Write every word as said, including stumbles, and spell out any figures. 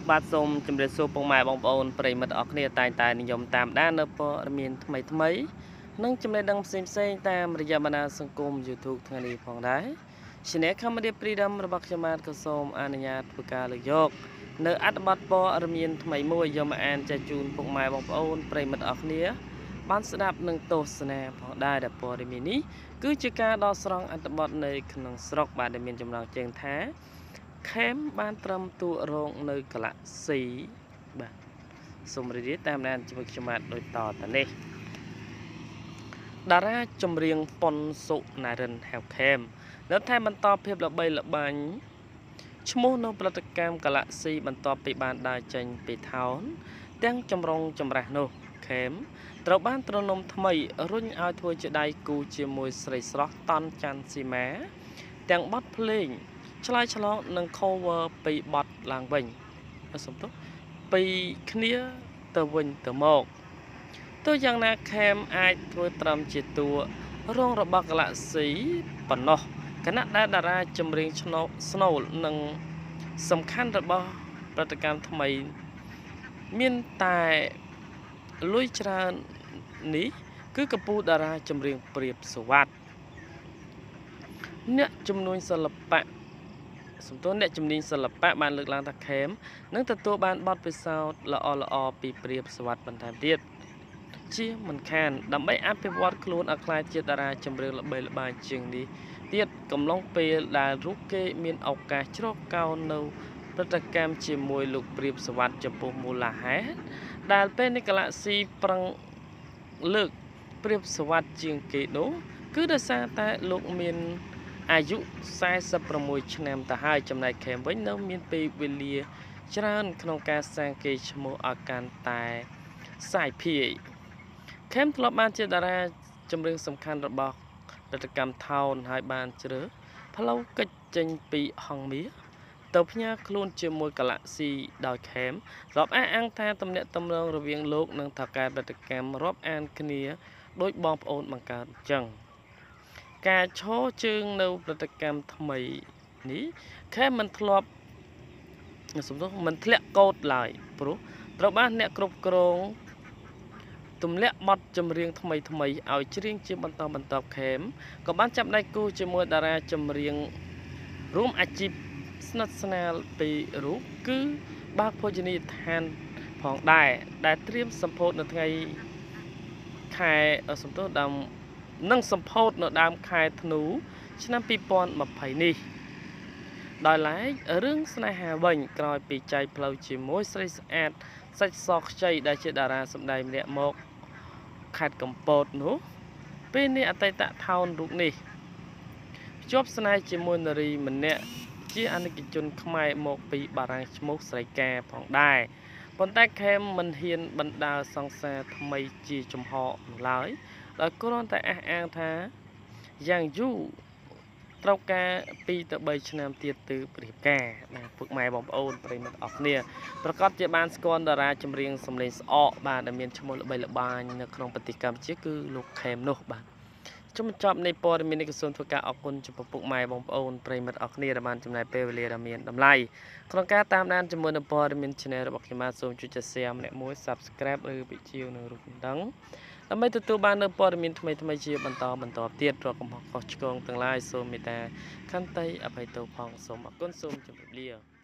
បាទសូមជម្រាបសួរពុកម៉ែបងប្អូនប្រិយមិត្តអរគ្នាតែងតែនិយមតាមដាននៅព័ត៌មានថ្មីថ្មីនិងចំណេះដឹងផ្សេងផ្សេងតាមរយៈបណ្ដាសង្គម YouTube ថ្ងៃនេះផងដែរ Channel Cambodi របស់ខ្ញុំបាទក៏សូមអនុញ្ញាតធ្វើការលើកយកនៅអត្ថបទព័ត៌មានថ្មីមួយយកមកអានចែកជូនពុកម៉ែបងប្អូនប្រិយមិត្តអរគ្នាបានស្ដាប់និងទស្សនាផងដែរដែលព័ត៌មាននេះគឺជាការដកស្រង់អត្ថបទនៅក្នុងស្រុកបាទដែលមានចំណងជើងថាខេមបានត្រឹមទូរងនៅកលស៊ីបាទសូមរីករាយតាមដានជាមួយខ្ញុំបាទដូចតទៅនេះតារាចម្រៀងប៉ុនសុណារិនហៅខេមនៅថែមបន្តភាពល្បីល្បាញឈ្មោះនៅផលិតកម្មកលស៊ីបន្ទាប់ពីបានដើរចេញពីថោនទាំងចម្រុងចម្រាស់នោះខេមត្រូវបានទ្រនំថ្មីរុញឲ្យធ្វើជាដៃគូជាមួយស្រីស្រស់តនច័ន្ទស៊ីម៉ាទាំងបទភ្លេងឆ្លើយឆ្លងនឹង cover ពីបទឡើងវិញសំទោសពីគ្នាទៅវិញទៅមកទោះយ៉ាងណាខេមអាចធ្វើត្រឹមជាតួរងរបស់កលស៊ីប៉ុណ្ណោះគណៈដែលតារាចម្រៀងឆ្នោស្នូលនិងសំខាន់របស់ប្រតិកម្មថ្មីមានតែលុយច្រើននេះគឺកពូតារាចម្រៀងព្រាបសុវត្ថិអ្នកជំនួញសិល្បៈសំទោសអ្នកជំនាញសិល្បៈបានលើកឡើងថាខេមនឹងទទួលបានបទពិសោធន៍ល្អល្អពីព្រាបសុវត្ថិបន្ថែមទៀតជាមិនខានដើម្បីអភិវឌ្ឍខ្លួនឲ្យក្លាយជាតារាចម្រៀងល្បីល្បាញជាងនេះទៀតកំឡុងពេលដែលរូបគេមានឱកាសជ្រកកោននៅព្រឹត្តិកម្មជាមួយលោកព្រាបសុវត្ថិចំពោះមូលហេតុដែលពេលនេះកលស៊ីប្រឹងលើកព្រាបសុវត្ថិជាងគេនោះគឺដោយសារតែលោកមានអាយុសែសិបប្រាំមួយឆ្នាំទៅហើយចំណែកខេមវិញនៅមានពេលវេលាច្រើនក្នុងការសាងកេរ្តិ៍ឈ្មោះឲ្យកាន់តែសាយភាយខេមធ្លាប់បានជាតារាចម្រៀងសំខាន់របស់ផលិតកម្មថោនហើយបានជ្រើសផ្លូវកិច្ចចេញពីហង្សមាទៅផ្ញើខ្លួនជាមួយកលស៊ីដោយខេមរាប់អះអាងថាទំនាក់ទំនងរវាងលោកនិងថៅកែផលិតកម្មរាប់អានគ្នាដោយបងប្អូនបង្កើតអញ្ចឹងការឈរជើងនៅផលិតកម្មថ្មីនេះខេមមិនធ្លាប់សំទោសមិនធ្លាក់កោតឡើយព្រោះត្រូវបានអ្នកគ្រប់គ្រងទម្លាក់បទចម្រៀងថ្មីថ្មីឲ្យច្រៀងជាបន្តបន្ទាប់ខេមក៏បានចាប់ដៃគូជាមួយតារាចម្រៀងរួមអាជីពស្និទ្ធស្នាលពីររូបគឺបើកភោជនីយដ្ឋានផងដែរដែលត្រៀមសម្ពោធនៅថ្ងៃខែសំទោសដើមនិងសម្ពោធនៅដើមខែធ្នូឆ្នាំពីរពាន់ម្ភៃនេះដោយឡែករឿងស្នេហាវិញក្រោយពីចែកផ្លូវជាមួយស្រីស្អាតសាច់សខ្ចីដែលជាតារាសម្ដែងម្នាក់មកខេត្តកំពតនោះពេលនេះអតីតថោនរូបនេះភ្ជាប់ស្នេហ៍ជាមួយនារីម្នាក់ជាអនិកជនខ្មែរមកពីបារាំងឈ្មោះស្រីកាផងដែរប៉ុន្តែខេមមិនហ៊ានបណ្ដើរសង្សារថ្មីជាចំហនោះឡើយដោយគ្រាន់តែអះអាងថាយ៉ាងយូរត្រូវការពីរទៅបីឆ្នាំទៀតទៅព្រៀបការបាទពុកម៉ែបងប្អូនប្រិយមិត្តអរគ្នាប្រកាសជាបានស្គាល់តារាចម្រៀងសម្លេងស្អកបាទដែលមានឈ្មោះល្បីល្បាញនៅក្នុងប្រទេសកម្ពុជាគឺលោកខេមនោះបាទជុំបញ្ចប់នៃព័ត៌មាននេះក៏សូមធ្វើការអរគុណចំពោះពុកម៉ែបងប្អូនប្រិយមិត្តអរគ្នាដែលបានចំណាយពេលវេលាដ៏មានតម្លៃក្នុងការតាមដានជាមួយនឹងព័ត៌មាន Channel របស់ខ្ញុំបាទសូមជួយចុច Share ម្នាក់មួយ Subscribe ឬវិទ្យុនៅរូបកណ្ដឹងដើម្បីទទួលបាននូវព័ត៌មានថ្មីៗជាបន្តបន្តទៀតរកកំហុសខុសឆ្គងទាំងឡាយសូមមេត្តាខន្តីអភ័យទោសផងសូមអរគុណសូមជម្រាបលា